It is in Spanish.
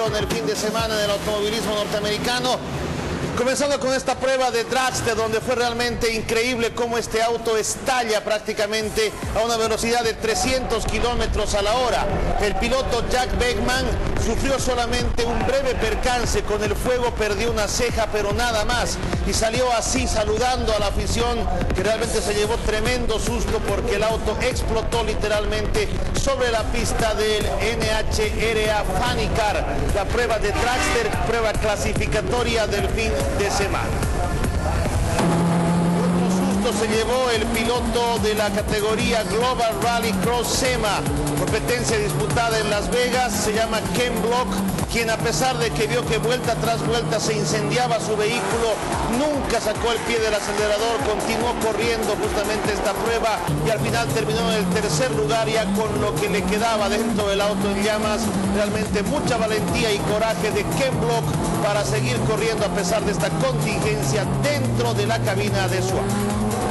en el fin de semana del automovilismo norteamericano. Comenzando con esta prueba de Dragster, donde fue realmente increíble cómo este auto estalla prácticamente a una velocidad de 300 kilómetros a la hora. El piloto Jack Beckman sufrió solamente un breve percance con el fuego, perdió una ceja, pero nada más. Y salió así saludando a la afición, que realmente se llevó tremendo susto porque el auto explotó literalmente sobre la pista del NHRA Funny Car. La prueba de Dragster, prueba clasificatoria del fin de semana. Otro susto se llevó el piloto de la categoría Global Rally Cross SEMA, competencia disputada en Las Vegas. Se llama Ken Block, quien a pesar de que vio que vuelta tras vuelta se incendiaba su vehículo, nunca sacó el pie del acelerador, continuó corriendo justamente esta prueba y al final terminó en el tercer lugar, ya con lo que le quedaba dentro del auto en llamas. Realmente mucha valentía y coraje de Ken Block para seguir corriendo a pesar de esta contingencia dentro de la cabina de su auto.